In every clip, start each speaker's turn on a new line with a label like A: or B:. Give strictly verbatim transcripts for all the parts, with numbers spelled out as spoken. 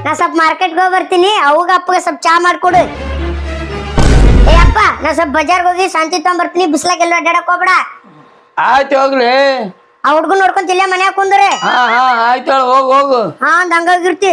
A: ನಾ ಸ್ವಲ್ಪ ಮಾರ್ಕೆಟ್ಗೆ ಹೋಗಿ ಬರ್ತೀನಿ ಅವಾಗ ಅಪ್ಪಗೆ ಸ್ವಲ್ಪ ಚಾ ಮಾಡ್ಕೊಡು ಏ ಅಪ್ಪ ನಾ ಸ್ವಲ್ಪ ಬಜಾರ್ಗೆ ಹೋಗಿ ಶಾಂತಿ ತಗೊಂಡ್ಬರ್ತೀನಿ ಬಿಸ್ಲಾಗ ಎಲ್ಲ ಅಡ್ಡಾಡಕ್ ಹೋಗ್ಬೇಡ
B: ಆಯ್ತು ಹೋಗ್ಲಿ
A: ಆ ಹುಡ್ಗನ್ ನೋಡ್ಕೊಂತ ಇಲ್ಲೇ ಮನ್ಯಾಗ ಕುಂದ್ರೆ
B: ಹಾ ಹಾ ಆಯ್ತು ಹೋಗು ಹೋಗು
A: ಹಾ ಅಂದ್ ಹಂಗಾಗಿರ್ತಿ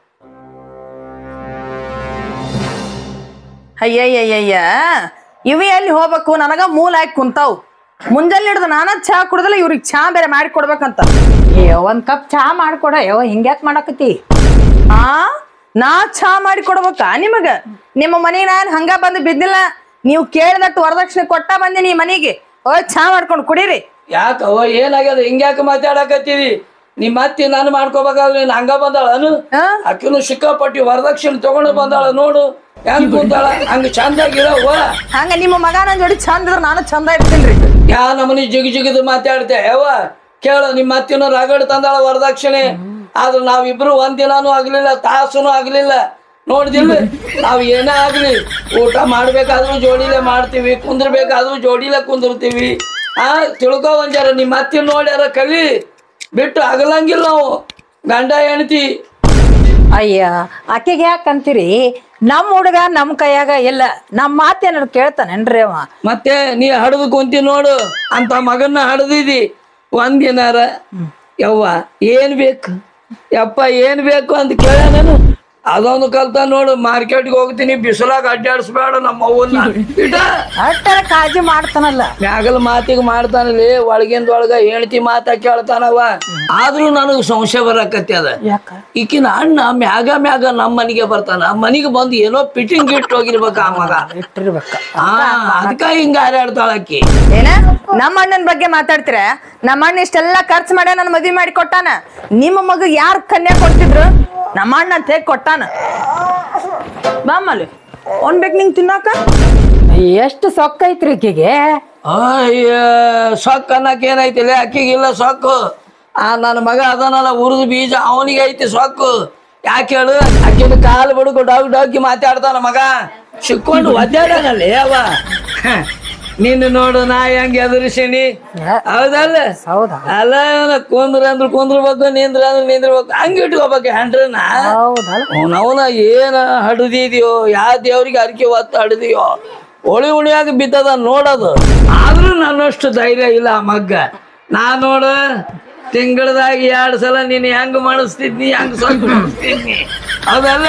C: ಅಯ್ಯಯ್ಯಯ್ಯ ಇವಿ ಎಲ್ಲಿ ಹೋಗ್ಬೇಕು ನನಗ ಮೂಲ ಹಾಕಿ ಕುಂತಾವ್ ಮುಂಜಾನೆ ಹಿಡ್ದು ನಾನ ಚಾ ಕುಡ್ದಲ್ಲ ಇವ್ರಿಗೆ ಚಾ ಬೇರೆ ಮಾಡಿ ಕೊಡ್ಬೇಕಂತ
D: ಅಯ್ಯೋ ಒಂದ್ ಕಪ್ ಚಾ ಮಾಡ್ಕೊಡ ಯೋ ಹಿಂಗ್ಯಾಕ್ ಮಾಡಕತ್ತಿ
C: ಆ ನಾ ಚಾ ಮಾಡಿ ಕೊಡ್ಬೇಕಾ ನಿಮಗ ನಿಮ್ಮ ಮನೆಗೆ ನಾನು ಹಂಗ ಬಂದು ಬಿದ್ದಿಲ್ಲ ನೀವು ಕೇಳಿದಟ್ಟು ವರದಕ್ಷಿಣೆ ಕೊಟ್ಟ ಬಂದಿನಿ ಮನೆಗೆ ಓ ಚಾ ಮಾಡ್ಕೊಂಡು ಕುಡೀರಿ
B: ಯಾಕವ ಏನಾಗ್ಯದ ಹಿಂಗ್ಯಾಕ ಮಾತಾಡಕತ್ತೀರಿ ನಿಮ್ ಅತ್ತಿ ನಾನು ಮಾಡ್ಕೋಬೇಕಾದ್ರೆ ನೀನ್ ಹಂಗ ಬಂದಾಳನು ಅಕ್ಕಿನು ಸಿಕ್ಕಾಪಟ್ಟಿ ವರದಕ್ಷಿಣೆ ತಗೊಂಡು ಬಂದಾಳ ನೋಡು ಹೆಂಗ್ ಕುಂತಾಳ ಹಂಗ ಚಂದಾಗಿರವ
C: ಹಂಗ ನಿಮ್ಮ ಮಗ ನನ್ ಜೋಡಿ ಚಂದ ಇದ್ರ ನಾನು ಚಂದ ಇರ್ತೀನ್ರಿ
B: ಯಾ ನಮ್ಮನಿ ಜಿಗಿ ಜಿಗಿದು ಮಾತಾಡ್ತೆ ಯವ್ವ ಕೇಳು ನಿಮ್ಮ ಅತ್ತಿನ ರಗಡ್ ತಂದಾಳ ವರದಕ್ಷಿಣೆ ಆದ್ರ ನಾವಿಬ್ರು ಒಂದಿನಾನು ಆಗ್ಲಿಲ್ಲ ತಾಸುನು ಆಗ್ಲಿಲ್ಲ ನೋಡ್ದಿಲ್ಲ ನಾವ್ ಏನೇ ಆಗ್ಲಿ ಊಟ ಮಾಡ್ಬೇಕಾದ್ರೂ ಜೋಡಿಲೆ ಮಾಡ್ತೀವಿ ಕುಂದ್ರಬೇಕಾದ್ರೂ ಜೋಡಿಲೆ ಕುಂದಿರ್ತೀವಿ ಆ ತಿಳ್ಕೊ ಒಂಜಾರ ನಿಮ್ಮ ಅತ್ತಿನ ನೋಡ್ಯಾರ ಕಲಿ ಬಿಟ್ಟು ಆಗಲಂಗಿಲ್ಲ ನಾವು ಗಂಡ ಹೆಣ್ತಿ
D: ಅಯ್ಯ ಆಕೆಗೆ ಯಾಕಂತೀರಿ ನಮ್ ಹುಡುಗ ನಮ್ ಕೈಯಾಗ ಇಲ್ಲ ನಮ್ ಮಾತೇನ ಕೇಳ್ತಾನೇನ್ರಿ ಅವ
B: ಮತ್ತೆ ನೀ ಹಡದು ಕುಂತಿ ನೋಡು ಅಂತ ಮಗನ್ನ ಹಡದಿದಿ ಒಂದಿನಾರ ಯವ್ವ ಏನ್ ಬೇಕು ಯಪ್ಪ ಏನ್ ಬೇಕು ಅಂತ ಕೇಳ ನಾನು ಅದೊಂದು ಕಲ್ತ ನೋಡು ಮಾರ್ಕೆಟ್ಗೆ ಹೋಗ್ತೀನಿ ಬಿಸಿಲಾಗ ಅಡ್ಡಾಡಿಸ್ಬೇಡ ನಮ್ಮ ಅವ್ವನ್ನ ಇಟ
D: ಅಷ್ಟರ ಕಾಳಜಿ ಮಾಡ್ತಾನಲ್ಲ
B: ಮ್ಯಾಗಲ ಮಾತಿಗೆ ಮಾಡ್ತಾನಲ್ಲಿ ಒಳಗಿಂದ ಒಳಗ ಹೇಳ್ತಿ ಮಾತ ಕೇಳ್ತಾನವ ಆದ್ರೂ ನನಗ್ ಸಂಶಯ ಬರಕತ್ತಿ ಅದ ಈಕಿನ ಅಣ್ಣ ಮ್ಯಾಗ ಮ್ಯಾಗ ನಮ್ಮ ಮನಿಗೆ ಬರ್ತಾನ ಮನಿಗೆ ಬಂದು ಏನೋ ಪಿಟಿಂಗ್ ಇಟ್ಟು ಹೋಗಿರ್ಬೇಕ ಆ ಮಗ
D: ಇಟ್ಟಿರ್ಬೇಕ
B: ಹಾ ಅದಕ್ಕ ಹಿಂಗ ಹಾರಾಡ್ತಾಳ ಅಕ್ಕಿ
C: ಏನ ನಮ್ಮ ಅಣ್ಣನ ಬಗ್ಗೆ ಮಾತಾಡ್ತೀರ ನಮ್ಮ ಅಣ್ಣ ಇಷ್ಟೆಲ್ಲಾ ಖರ್ಚು ಮಾಡ್ಯ ನನ್ ಮದ್ವಿ ಮಾಡಿ ಕೊಟ್ಟಾನ ನಿಮ್ಮ ಮಗ ಯಾರ್ ಕನ್ಯಾ ಕೊಡ್ತಿದ್ರು ನಮ್ಮ ಅಣ್ಣ ಅಂತ ಹೇಗ್ ಕೊಟ್ಟಾನ ಬಾಮಲ್ಲಿ ಒಂದ್ ಬೇಕು ನಿಂಗ್ ತಿನ್ನಾಕ
D: ಎಷ್ಟು ಸೊಕ್ಕ ಐತ್ರಿ ಈಕಿಗೆ
B: ಅಯ್ಯ ಸೊಕ್ಕ ಅನ್ನಕ್ ಏನೈತಿಲ್ಲ ಅಕ್ಕಿಗಿಲ್ಲ ಸೊಕ್ಕು ಆ ನನ್ನ ಮಗ ಅದನಲ್ಲ ಉರಿದು ಬೀಜ ಅವನಿಗೆ ಐತಿ ಸೊಕ್ಕು ಯಾಕೆ ಹೇಳು ಅಕ್ಕಿನ ಕಾಲು ಬಡ್ಕು ಡಾಗ್ ಡಾಕಿ ಮಾತಾಡ್ತಾನ ಮಗ ಸಿಕ್ಕೊಂಡು ಒದ್ದಾಡನಲ್ಲಿ ಅವ ನಿನ್ನ ನೋಡು ನಾ ಹೆಂಗ್ ಎದುರಿಸೀನಿ ಹೌದಲ್ಲ
D: ಹೌದಾ
B: ಅಲ್ಲ ಕುಂದ್ರ ಅಂದ್ರ ಕುಂದ್ರಬೇಕು ನಿಂದ್ರ ಅಂದ್ರ ನಿಂದ್ರಬೇಕು ಹಂಗ ಇಟ್ಕೋಬೇಕು ಹ್ಯಾಂಡ್ರನ ಅವನ ಏನ ಹಡದಿದ್ಯೋ ಯಾವ ದೇವ್ರಿಗೆ ಅರಿಕೆ ಹೊತ್ತು ಹಡದಿಯೋ ಒಳಿ ಉಳಿಯಾಗ ಬಿದ್ದದ ನೋಡೋದು ಆದ್ರೂ ನನ್ನಷ್ಟು ಧೈರ್ಯ ಇಲ್ಲ ಆ ಮಗ್ಗ ನಾ ನೋಡು ತಿಂಗಳದಾಗ ಎರಡ್ ಸಲ ನೀನ್ ಹೆಂಗ್ ಮಾಡಿಸ್ತಿದ್ನಿ ಹೆಂಗ್ ಸ್ವಲ್ಪ ಮಾಡಿಸ್ತಿದ್ನಿ ಹೌದಲ್ಲ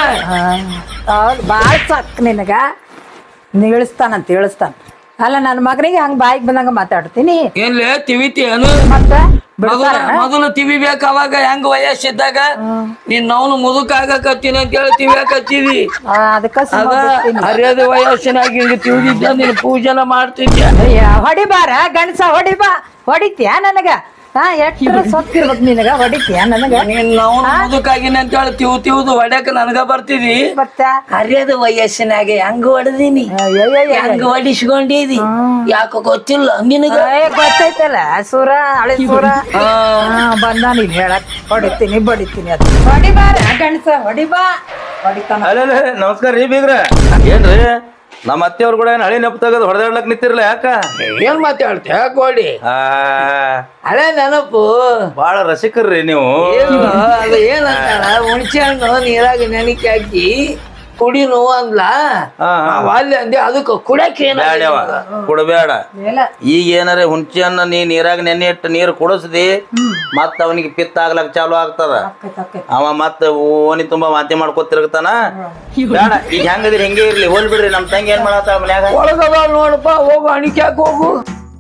D: ಬಾಳ ಸಾಕ್ ನಿನಗ ಇಳಿಸ್ತಾನಂತ ಇಳಿಸ್ತಾನ ಅಲ್ಲ ನನ್ನ ಮಗನಿಗೆ ಹಂಗ ಬಾಯಿಗೆ ಬಂದಂಗ ಮಾತಾಡ್ತೀನಿ
B: ಏನ್ಲೇ ತಿವಿತಿ ಅನು
D: ಮತ್ತ
B: ಮೊದಲು ತಿವಿಬೇಕ ಅವಾಗ ಹೆಂಗ್ ವಯಸ್ಸಿದ್ದಾಗ ನೀನ್ ನಾವು ಮುದುಕ ಆಗಕತ್ತೀನಿ ಅಂತ ಹೇಳಿ ತಿವಿಯಾಕತ್ತೀವಿ
D: ಅದಕ್ಕ
B: ಅದ ಹರಿಯದ ವಯಸ್ಸಿನಾಗ ಹಿಂಗ ತಿವಿದಿದ್ದ ನೀನ್ ಪೂಜೆನ ಮಾಡ್ತಿದ್ಯ
D: ಹೊಡಿಬಾರ ಗಣಸ ಹೊಡಿಬಾ ಹೊಡಿತ್ಯಾ ನನಗ ಹಾ ಎಷ್ಟ್ರ ಸೊಕ್ಕಿರ್ಬೇಕು ನಿನಗ ಹೊಡಿತ್ಯಾ ನನಗ
B: ನೀನ್ ನಾವು ಮುದುಕಾಗಿನ ಅಂತ ಹೇಳಿ ತಿವ್ ತಿವ್ದು ಹೊಡ್ಯಾಕ ನನಗ ಬರ್ತಿದಿ
D: ಮತ್ತ
B: ಹರಿಯದ ವಯಸ್ಸಿನಾಗ ಹೆಂಗ ಹೊಡೆದಿನಿ ಹೆಂಗ ಹೊಡಿಸ್ಕೊಂಡಿದಿ ಯಾಕ ಗೊತ್ತಿಲ್ಲ ನಿನಗ
D: ಗೊತ್ತೈತಲ್ಲ ಸೂರ ಹಳೆ ಸೂರ ಬಂದ ನೀನ್ ಹೇಳಕ್ ಹೊಡಿತೀನಿ ಬಡಿತೀನಿ ಅದ ಹೊಡಿಬಾರ ಗಣಸ ಹೊಡಿಬಾ ಹೊಡಿತಾನ
E: ಅಲ್ಲ ನಮಸ್ಕಾರ ರೀ ಬೀಗ್ರ ಏನ್ರಿ ನಮ್ಮ ಅತ್ತೆಯವ್ರ ಕೂಡ ಏನ್ ಹಳಿ ನೆಪ ತಗದ್ ಹೊಡೆದಾಡ್ಲಕ್ ನಿಂತಿರ್ಲ ಯಾಕ
B: ಏನ್ ಮಾತಾಡ್ತಿ ಯಾಕೋಡಿ
E: ಆ
B: ಹಳೆ ನೆನಪು
E: ಬಾಳ ರಸಿಕರ್ರಿ ನೀವು
B: ಅದು ಏನಂತಾಳ ಹುಣಸೆ ಹಣ್ಣು ನೀರಾಗ ನೆನಕಿ ಹಾಕಿ ಕುಡಿ ನೋವು ಅಂದ್ಲ ಅಲ್ಲಿ ಅಂದೆ ಅದಕ್ಕೆ ಕುಡಕ್ಕೆ
E: ಬ್ಯಾಡ್ಯವ ಕುಡಬೇಡ ಈಗ ಏನಾರ ಹುಣಸೆ ಹಣ್ಣು ನೀ ನೀರಾಗ ನೆನೆ ಇಟ್ಟು ನೀರು ಕುಡಿಸ್ದಿ ಮತ್ತ ಅವನಿಗೆ ಪಿತ್ತ ಆಗ್ಲಕ್ ಚಾಲು ಆಗ್ತದ ಅವ ಮತ್ತ ಓಣಿ ತುಂಬಾ ವಾಂತಿ ಮಾಡ್ಕೊತಿರ್ತಾನ ಬೇಡ ಈಗ ಹೆಂಗದ್ರಿ ಹೆಂಗೆ ಇರ್ಲಿ ಹೋಲ್ ಬಿಡ್ರಿ ನಮ್ ತಂಗಿ ಏನ್ ಮಾಡತ್ತಾಳ ಮನ್ಯಾಗ
B: ಒಳಗದ ನೋಡಪ್ಪ ಹೋಗು ಹಣಿಕ್ಯಾಕ ಹೋಗು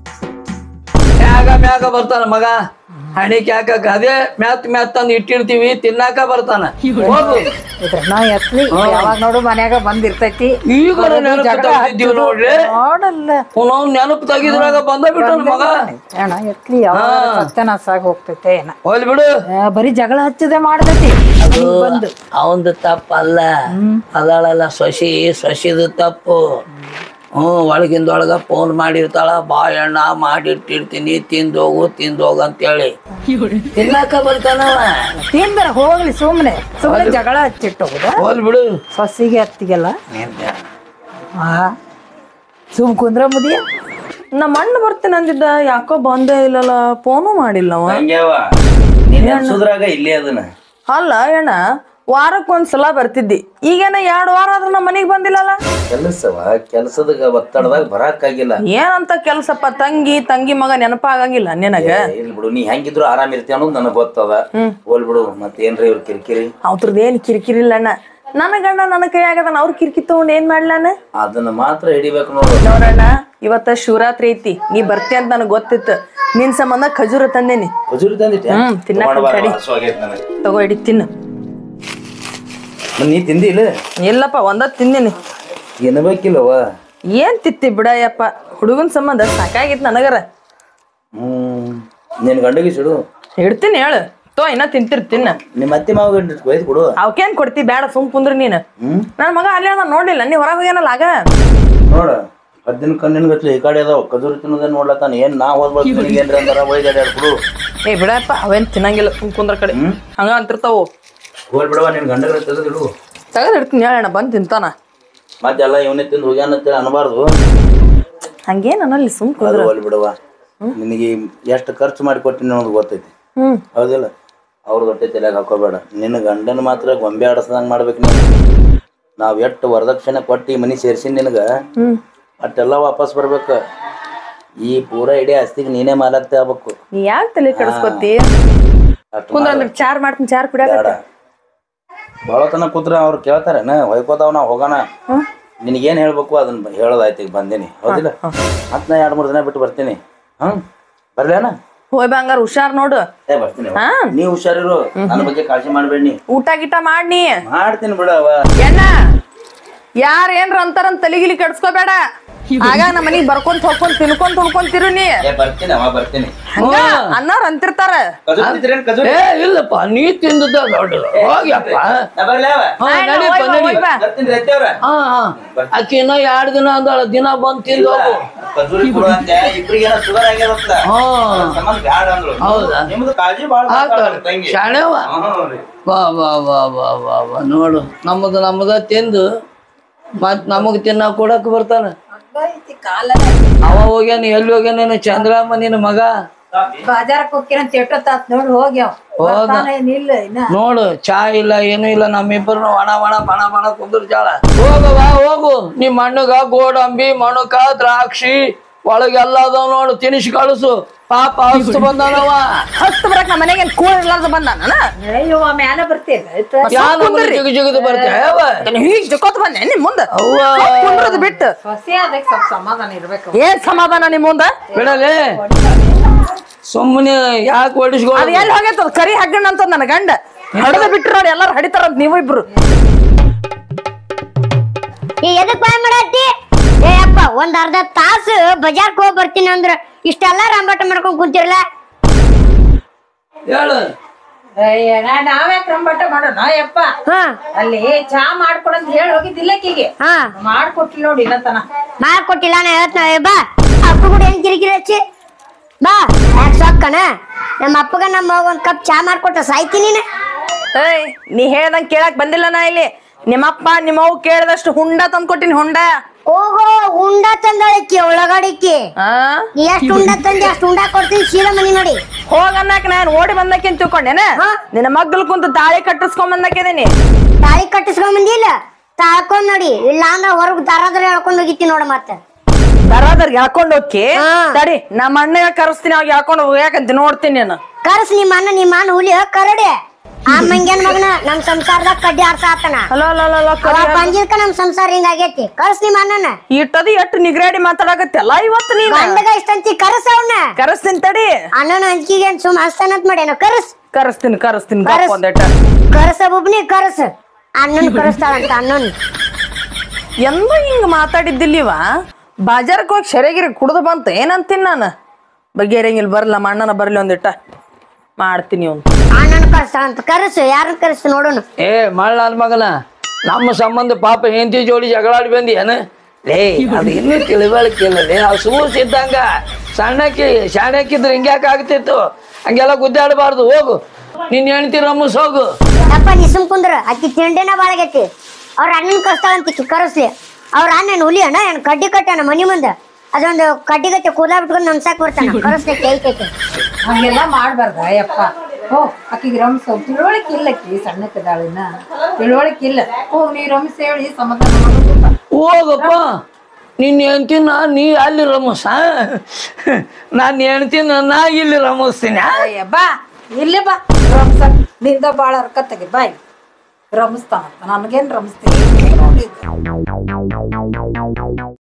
B: ಮ್ಯಾಗ ಮ್ಯಾಗ ಬರ್ತಾನ ಮಗ ಹಣಿಕೆ ಹಾಕಕ್ ಅದೇ ಮ್ಯಾತ್ ಮ್ಯಾತ್ ತಂದು ಇಟ್ಟಿರ್ತೀವಿ ತಿನ್ನಾಕ ಬರ್ತಾನ ಹೋಗು
D: ನಾ ಎತ್ಲಿ ಯಾವಾಗ ನೋಡು ಮನ್ಯಾಗ ಬಂದಿರ್ತೈತಿ
B: ಈಗ ನೆನಪು ನೋಡ್ರಿ
D: ನೋಡಲ್ಲ
B: ನಾವು ನೆನಪು ತೆಗಿದ್ರಾಗ ಬಂದ ಬಿಟ್ಟ ಮಗ
D: ಅಣ್ಣ ಎತ್ಲಿ ಯಾವಾಗ ಸತ್ಯನಾಶ ಆಗಿ ಹೋಗ್ತೈತೆ ಏನ
B: ಹೋಲ್ ಬಿಡು
D: ಬರೀ ಜಗಳ ಹಚ್ಚದೆ ಮಾಡ್ತೈತಿ ಬಂದು
B: ಅವಂದು ತಪ್ಪಲ್ಲ ಅದಾಳಲ್ಲ ಸೊಸಿ ಸೊಸಿದು ತಪ್ಪು ಹ್ಮ್ ಒಳಗಿಂದೊಳಗ ಫೋನ್ ಮಾಡಿರ್ತಾಳ ಬಾಯಣ್ಣ ಮಾಡಿಟ್ಟಿರ್ತೀನಿ ತಿಂದೋಗು ತಿಂದೋಗು ಅಂತೇಳಿ ತಿನ್ನಾಕ ಬರ್ತಾನವ
D: ತಿಂದ್ರ ಹೋಗ್ಲಿ ಸುಮ್ನೆ ಸುಮ್ನೆ ಜಗಳ ಹಚ್ಚಿಟ್ಟು ಹೋಗುದ
B: ಹೋಲ್ ಬಿಡು
D: ಸೊಸಿಗೆ ಹತ್ತಿಗೆಲ್ಲ ಹಾ ಸುಮ್ ಕುಂದ್ರ ಮುದಿಯ
C: ನಮ್ಮ ಅಣ್ಣ ಬರ್ತೇನೆ ಅಂದಿದ್ದ ಯಾಕೋ ಬಂದೇ ಇಲ್ಲಲ್ಲ ಫೋನು ಮಾಡಿಲ್ಲ ಅವ
E: ಸುದ್ರಾಗ ಇಲ್ಲೇ ಅದನ್ನ
C: ಅಲ್ಲ ಅಣ್ಣ ವಾರಕ್ಕೆ ಒಂದ್ಸಲ ಬರ್ತಿದ್ದಿ ಈಗೇನ ಎರಡ್ ವಾರ ಆದ್ರ ನಮ್ಮ ಮನೆಗ್ ಬಂದಿಲ್ಲಲ್ಲ
E: ಕೆಲಸವ ಕೆಲಸದಾಗ ಒತ್ತಡದಾಗ ಬರಾಕಾಗಿಲ್ಲ
C: ಏನಂತ ಕೆಲ್ಸಪ್ಪ ತಂಗಿ ತಂಗಿ ಮಗ ನೆನಪಾಗಂಗಿಲ್ಲ ನಿನಗ
E: ಇರ್ಲಿ ಬಿಡು ನೀ ಹೆಂಗಿದ್ರು ಆರಾಮ್ ಇರ್ತಿ ಅನ್ನೋದು ನನಗ್ ಗೊತ್ತದ ಹೋಲ್ ಬಿಡು ಮತ್ತೆ ಏನ್ರಿ ಇವ್ರ ಕಿರಿಕಿರಿ
C: ಅವ್ರದ್ದು ಏನ್ ಕಿರಿಕಿರಿ ಇಲ್ಲ ಅಣ್ಣ ನನ್ನ ಗಂಡ ನನ್ನ ಕೈ ಆಗದನ ಅವ್ರ ಕಿರಿಕಿ ತಗೊಂಡ್ ಏನ್ ಮಾಡ್ಲಾನ
E: ಅದನ್ನ ಮಾತ್ರ ಹಿಡಿಬೇಕು ನೋಡು
C: ನೋಡಣ್ಣ ಇವತ್ತ ಶಿವರಾತ್ರಿ ಐತಿ ನೀ ಬರ್ತಿ ಅಂತ ನನಗ್ ಗೊತ್ತಿತ್ತು ನಿನ್ ಸಂಬಂಧ ಖಜೂರ ತಂದೇನಿ
E: ಖಜೂರಿ ತಂದಿಟ್ಟೆ
C: ಹ್ಮ್ ತಿನ್ನ ತಗೋ ಇಡಿ ತಿನ್ನು
E: ನೀ ತಿಂದಿ ಇಲ್ಲ
C: ಇಲ್ಲಪ್ಪ ಒಂದ ತಿಂದಿನಿ
E: ತಿನ್ಬೇಕಿಲ್ಲವ
C: ಏನ್ ತಿತ್ತಿ ಬಿಡಯಪ್ಪ ಹುಡುಗನ್ ಸಂಬಂಧ ಸಾಕಾಗಿತ್ ನನಗರ
E: ಹ್ಮ್ ನಿನ್ ಗಂಡಗೆ ಸಿಡು
C: ಇಡ್ತೀನಿ ಹೇಳು ತೋ ಇನ್ನ ತಿಂತಿರ್ ತಿನ್ನ
E: ನಿಮ್ಮ ಅತ್ತೆ ಮಾವ ಒಯ್ದು ಕೊಡು
C: ಅವಕೇನ್ ಕೊಡ್ತಿ ಬೇಡ ಸುಮ್ ಕುಂದ್ರ ನೀನ್ ನನ್ ಮಗ ಅಲ್ಲಿ ಅದ ನೋಡ್ಲಿಲ್ಲ ನೀ ಹೊರಗೆ ಹೋಗ್ಯಾನಲ್ಲ ಆಗ
E: ನೋಡ ಹದ್ದಿನ ಕಣ್ಣಿನ ಗಟ್ಲೆ ಈ ಕಡೆ ಅದಾವ ಖಜೂರಿ ತಿನ್ನೋದೇನ್ ನೋಡ್ಲತ್ತಾನ ಏನ್ ನಾ ಹೋದ್ಬೇಕು ಏನ್ರ ಅಂದಾರ ಒಯ್ದಾಡ್ಯಾರ ಬಿಡು
C: ಏ ಬಿಡಪ್ಪ ಅವೇನ್ ತಿನ್ನಂಗಿಲ್ಲ ಸುಮ್ ಕುಂದ್ರ ಕಡೆ ಹಂಗ ಅಂತಿರ್ತಾವು
E: ಹೋಲ್ ಬಿಡವ ನಿನ್ ಗಂಡಗಳ ತೆಗೆದಿಡು
C: ತೆಗದ್ ಇಡ್ತೀನಿ ಹೇಳಣ್ಣ ಬಂದ್ ತಿಂತಾನ
E: ಮತ್ತೆಲ್ಲ ಇವನೇ ತಿಂದು ಹೋಗ್ಯಾನ ಅಂತೇಳಿ ಅನ್ಬಾರ್ದು
C: ಹಂಗೇನ್ ಅನ್ನಲ್ಲಿ ಸುಮ್ ಕುಂದ್ರ
E: ಹೋಲ್ ಬಿಡವ ನಿನಗೆ ಎಷ್ಟು ಖರ್ಚು ಮಾಡಿ ಕೊಟ್ಟಿನಿ ಅನ್ನೋದು ಗೊತ್ತೈತಿ
C: ಹ್ಮ್
E: ಹೌದಿಲ್ಲ ಅವ್ರ ಹೊಟ್ಟೆ ತಲೆಯಾಗ ಹಾಕೋಬೇಡ ನಿನ್ನ ಗಂಡನ ಮಾತ್ರ ಗೊಂಬೆ ಆಡಸ್ದಂಗ ಮಾಡ್ಬೇಕು ನೀನು ನಾವ್ ಎಷ್ಟು ವರದಕ್ಷಿಣೆ ಕೊಟ್ಟು ಮನಿ ಸೇರ್ಸಿನ್ ನಿನಗ ಅಷ್ಟೆಲ್ಲ ವಾಪಸ್ ಬರ್ಬೇಕು ಈ ಪೂರಾ ಇಡೀ ಆಸ್ತಿಗೆ ನೀನೇ ಮಾಲಕ್ತೆ ಆಗ್ಬೇಕು
C: ನೀ ಯಾಕೆ ತಲೆ ಕೆಡಿಸ್ಕೊತಿ ಕುಂದ್ರ ಅಂದ್ರೆ ಚಾರ್ ಮಾಡ್ತೀನಿ ಚಾರ್ ಕುಡಿಯಾಕ
E: ಭಾಳ ತನ ಕೂತ್ರ ಅವ್ರು ಕೇಳ್ತಾರೇನ ಹೊಯ್ಕೋತಾವ್ ನಾ ಹೋಗೋಣ ನಿನಗೇನ್ ಹೇಳ್ಬೇಕು ಅದನ್ನ ಹೇಳೋದಾಯ್ತು ಈಗ ಬಂದೀನಿ ಹೌದಿಲ್ಲ ಮತ್ ನಾ ಎರಡ್ ಮೂರ್ ದಿನ ಬಿಟ್ಟು ಬರ್ತೀನಿ ಹ್ಮ್ ಬರ್ಲೇನ
C: ಹೋಯ್ ಬಂಗಾರ ಹುಷಾರ್ ನೋಡು
E: ಏ ಬರ್ತೀನಿ ನೀ ಹುಷಾರಿರು ನನ್ನ ಬಗ್ಗೆ ಕಾಳಜಿ ಮಾಡ್ಬೇಡಿ
C: ಊಟ ಗೀಟ ಮಾಡಿ
E: ಮಾಡ್ತೀನಿ ಬಿಡವ
C: ಎಣ್ಣ ಯಾರ ಏನ್ರ ಅಂತಾರಂತ ತಲಿಗಿಲಿ ಕೆಡ್ಸ್ಕೋಬೇಡ ಆಗ ನಮ್ಮ ಮನಿಗ್ ಬರ್ಕೊಂತ ಹೋಗ್ಕೊಂತ ತಿನ್ಕೊಂತ ಉಣ್ಕೊಂತಿರು ನೀ
E: ಬರ್ತೀನಿ ಅವ ಬರ್ತೀನಿ
C: ಹಂಗ ಅನ್ನಾರ ಅಂತಿರ್ತಾರ
B: ಏ ಇಲ್ಲಪ್ಪ ನೀ ತಿಂದದ ದೊಡ್ಡದು ಹೋಗ್ಯಪ್ಪ ಹಾ ಹಾ ಆಕಿ ಇನ್ನ ಎರಡ್ ದಿನ ಅಂದಾಳ ದಿನ ಬಂದ್ ತಿಂದು ಹೋಗು ಹೌದಾ ಶಾಣೆವ ಬಾ ಬಾ ಬಾ ಬಾ ಬಾ ಬಾ ನೋಡು ನಮ್ಮದು ನಮ್ಮದ ತಿಂದು ಮತ್ ನಮಗ್ ತಿನ್ನಾಕ ಕೊಡಕ್ ಬರ್ತಾನ ಅವ ಹೋಗ್ಯಾನ ಎಲ್ಲಿ ಹೋಗ್ಯಾನ ಚಂದ್ರಮ್ಮ ನಿನ್ನ ಮಗ
D: ಬಾಜಾರಕ್ ಹೋಗ್ಕಿರಂತ ಎಷ್ಟೊತ್ತಾತ್ ನೋಡಿ ಹೋಗ್ಯಾವ ಇಲ್ಲ ಇನ್ನ
B: ನೋಡು ಚಾ ಇಲ್ಲ ಏನು ಇಲ್ಲ ನಮ್ಮಿಬ್ಬರು ಒಣ ಒಣ ಬಣ ಬಣ ಕುಂದ್ರ ಜಾಳ ಹೋಗವ ಹೋಗು ನಿಮ್ ಮಣ್ಣಗ ಗೋಡಂಬಿ ಮಣುಕ ದ್ರಾಕ್ಷಿ ಒಳಗೆಲ್ಲ ಅದಾವ ನೋಡು ತಿನಿಸಿ ಕಳಿಸು ಪಾಪ ಹಸ್ತು ಬಂದಾನವ
C: ಹಸ್ತು ಬರಕ್ ನಮ್ಮ ಮನೆಗೆ ಕೂಳ ಇರ್ಲಾರ್ದ ಬಂದಾನ
D: ಅಯ್ಯೋ ಮ್ಯಾಲ ಬರ್ತೀವಿ
B: ಜಿಗಿ ಜಿಗಿದು ಬರ್ತೇವೆ
C: ಹೀಗ್ ಜಕೋತ್ ಬಂದೆ ನಿಮ್ ಮುಂದ ಕುಂದ್ರದ್ ಬಿಟ್ಟು
D: ಹೊಸಿ ಅದಕ್ಕೆ ಸ್ವಲ್ಪ ಸಮಾಧಾನ ಇರ್ಬೇಕು
C: ಏನ್ ಸಮಾಧಾನ ನಿಮ್ ಮುಂದ
B: ಬಿಡಲೇ ಸುಮ್ಮನೆ ಯಾಕೆ ಹೊಡಿಸ್ಕೊ
C: ಅದ್ ಎಲ್ಲಿ ಹೋಗೈತದ ಕರಿ ಹಗ್ಗಣ್ಣ ಅಂತ ನನ್ನ ಗಂಡ ಹಡದ ಬಿಟ್ರು ನೋಡಿ ಎಲ್ಲಾರು ಹಡಿತಾರಂತ ನೀವು ಇಬ್ರು
A: ಈ ಎದಕ್ ಬಾಯ್ ಮಾಡತ್ತಿ ಏ ಅಪ್ಪ ಒಂದ್ ಅರ್ಧ ತಾಸು ಬಜಾರ್ಕ್ ಹೋಗಿ ಬರ್ತೀನಿ ಅಂದ್ರ ಇಷ್ಟೆಲ್ಲಾ ರಂಬಾಟ ಮಾಡ್ಕೊಂಡ್ ಕುಂತಿರಲ್ಲ
B: ಹೇಳು
D: ನಾವ್ಯಾಕ ರಂಬಾಟ ಮಾಡೋಣ ಯಪ್ಪ ಅಲ್ಲಿ ಚಾ ಮಾಡ್ಕೊಡಂತ ಹೇಳಿ ಹೋಗಿದ್ದಿಲ್ಲ ಆಕಿಗೆ
A: ಹಾ
D: ಮಾಡ್ಕೊಟ್ಲಿ ನೋಡಿ ಇನ್ನತನ
A: ಮಾಡ್ಕೊಟ್ಟಿಲ್ಲ ನಾ ಹೇಳ್ತ ಬಾ ಅಪ್ಪ ಕೂಡ ಏನ್ ಕಿರಿಕಿರಿ ಹಚ್ಚಿ ಬಾ ಯಾಕೆ ಸೊಕ್ಕನ ನಮ್ಮ ಅಪ್ಪಗ ನಮ್ಮ ಒಂದ್ ಕಪ್ ಚಾ ಮಾಡ್ಕೊಟ್ಟ ಸಾಯ್ತಿ ನೀನು
C: ಏಯ್ ನೀ ಹೇಳ್ದಂಗ್ ಕೇಳಕ್ ಬಂದಿಲ್ಲ ನಾ ಇಲ್ಲಿ ನಿಮ್ಮಪ್ಪ ನಿಮ್ಮವ್ ಕೇಳಿದಷ್ಟು ಹುಂಡ ತಂದ್ಕೊಟ್ಟಿನಿ ಹುಂಡ
A: ಓಹೋ ಉಂಡ ತಂದಳಕ್ಕಿ ಒಳಗಡಿಕ್ಕಿ ಎಷ್ಟು ಉಂಡ ತಂದಿ ಅಷ್ಟು ಉಂಡ ಕೊಡ್ತೀನಿ ಸೀದಾ ಮನಿ ನೋಡಿ
C: ಹೋಗನ್ನಾಕ ನಾನು ಓಡಿ ಬಂದಕ್ಕೆ ತಿಳ್ಕೊಂಡೇನ ನಿನ್ನ ಮಗ್ಗಲ್ ಕುಂತ ತಾಳಿ ಕಟ್ಟಿಸ್ಕೊಂಡ್ ಬಂದಕ್ಕಿದೀನಿ
A: ತಾಳಿ ಕಟ್ಟಿಸ್ಕೊಂಡ್ ಬಂದಿಲ್ಲ ತಾಳ್ಕೊಂಡ್ ನೋಡಿ ಇಲ್ಲ ಅಂದ್ರ ಹೊರಗ್ ದರದ್ರ ಹೇಳ್ಕೊಂಡ್ ಹೋಗಿತ್ತಿ ನೋಡ ಮತ್ತೆ
C: ಬರಾದರ್ ಹಾಕೊಂಡ್ ಹೋಗಿ ತಡಿ ನಮ್ಮ ಅಣ್ಣಗ ಕರೆಸ್ತೀನಿ ಅವಾಗ ಹಾಕೊಂಡು ಹೋಗ್ಯಾಕಂತ ನೋಡ್ತೀನಿ ನಾನು
A: ಕರ್ಸ್ ನಿಮ್ಮ ಅಣ್ಣ ನಿಮ್ಮ ಅಣ್ಣ ಹುಲಿ ಕರಡಿ ಆ ಮಂಗ್ಯಾನ ಮಗನ ನಮ್ ಸಂಸಾರದಾಗ ಕಡ್ಡಿ ಆಡ್ಸಾತನ
C: ಅಲ್ಲ ಅಲ್ಲ ಅಲ್ಲ
A: ಬಂದಿದ್ಕ ನಮ್ ಸಂಸಾರ ಹಿಂಗ ಆಗೈತಿ ಕರ್ಸ್ ನಿಮ್ಮ ಅಣ್ಣನ
C: ಇಟ್ಟದಿ ಎಷ್ಟು ನಿಗ್ರಾಡಿ ಮಾತಾಡಕತ್ತಲ್ಲ ಇವತ್ತು ನೀನ್
A: ಗಂಡಗ ಇಷ್ಟಂತಿ ಕರ್ಸ ಅವನ್ನ
C: ಕರೆಸ್ತೀನಿ ತಡಿ
A: ಅಣ್ಣನ ಹಂಚಿಗೆ ಏನ್ ಸುಮ್ ಹಸ್ತಾನಂತ ಮಾಡ್ಯಾನ ಕರ್ಸ್
C: ಕರೆಸ್ತೀನಿ ಕರೆಸ್ತೀನಿ ಒಂದೇಟ
A: ಕರ್ಸ ಬುಬ್ನಿ ಕರ್ಸ್ ಅಣ್ಣನ್ ಕರೆಸ್ತಾಳಂತ ಅಣ್ಣನ್
C: ಎಂದ ಹಿಂಗ ಮಾತಾಡಿದ್ದಿಲ್ಲಿವ ಬಾಜಾರಕ್ಕೆ ಹೋಗಿ ಸೆರೆಗಿರಿ ಕುಡ್ದು ಬಂತ ಏನಂತೀನಿ ನಾನು ಬಗೆಹರಂಗಿಲ್ಲ ಬರಲ್ಲ ನಮ್ಮ ಅಣ್ಣನ ಬರ್ಲಿ ಒಂದಿಟ್ಟ ಮಾಡ್ತೀನಿ ಅವ್ನು
A: ಅಣ್ಣನ ಕರೆಸ್ತಾಳಂತ ಕರ್ಸು ಯಾರನ್ನ ಕರೆಸ್ ನೋಡೋಣ
B: ಏ ಮಳ್ಳ ಮಗನ ನಮ್ಮ ಸಂಬಂಧ ಪಾಪ ಹೆಂಡತಿ ಜೋಡಿ ಜಗಳಾಡಿ ಬಂದಿ ಏನ ಲೇ ಅದು ಇನ್ನೂ ತಿಳಿವಳಿಕೆ ಇಲ್ಲ ಲೇ ಆ ಸೂಸ್ ಇದ್ದಂಗ ಸಣ್ಣಕ್ಕಿ ಶಾಣಕ್ಕಿದ್ರೆ ಹಿಂಗ್ಯಾಕೆ ಆಗ್ತಿತ್ತು ಹಂಗೆಲ್ಲ ಗುದ್ದಾಡಬಾರ್ದು ಹೋಗು ನಿನ್ ಹೆಂಡತಿ ರಮ್ಮಸ್ ಹೋಗು
A: ಅಪ್ಪ ನೀ ಸುಮ್ ಕುಂದ್ರ ಅಕ್ಕಿ ತಿಂಡಿನ ಬಾಳಗೈತಿ ಅವ್ರ ಅಣ್ಣನ ಕರೆಸ್ತಾಳಂತ ಕರೆಸ್ಲಿ ಅವ್ರ ಅಣ್ಣನ ಹುಲಿ ಅಣ್ಣ ಏನ್ ಕಡ್ಡಿ ಕಟ್ಟಾನ ಮನಿ ಮುಂದೆ ಅದೊಂದು ಕಡ್ಡಿ ಗತ್ತೆ ಕೂದಲ ಬಿಟ್ಕೊಂಡು ನಮ್ಸಾಕ್ ಬರ್ತಾನ ಕರೆಸ್ಲಿಕ್ಕೆ ಐತೈತಿ
D: ಹಂಗೆಲ್ಲ ಮಾಡ್ಬಾರ್ದ ಯಪ್ಪ ಓ ಆಕಿಗೆ ರಮ್ಸ ತಿಳುವಳಿಕೆ ಇಲ್ಲಕ್ಕಿ ಸಣ್ಣಕ್ಕದಾಳಿನ ತಿಳುವಳಿಕೆ ಇಲ್ಲ ಹೋಗ್ ನೀ ರಮಿಸ್ ಹೇಳಿ ಸಮಾಧಾನ ಮಾಡೋದು
B: ಹೋಗಪ್ಪ ನಿನ್ನ ಹೆಣ್ತಿನ ನೀ ಅಲ್ಲಿ ರಮಸ ನಾನು ಹೆಣ್ತಿನ ನಾ ಇಲ್ಲಿ ರಮಿಸ್ತೀನಿ
D: ಅಯ್ಯ ಬಾ ಇಲ್ಲೇ ಬಾ ರಮ್ಸ ನಿಂದ ಬಾಳ ಹರ್ಕತ್ತಾಗೆ ಬಾಯ್ ರಮಿಸ್ತಾನ ನನಗೇನ್ ರಮಿಸ್ತೀನಿ ನೋಡಿ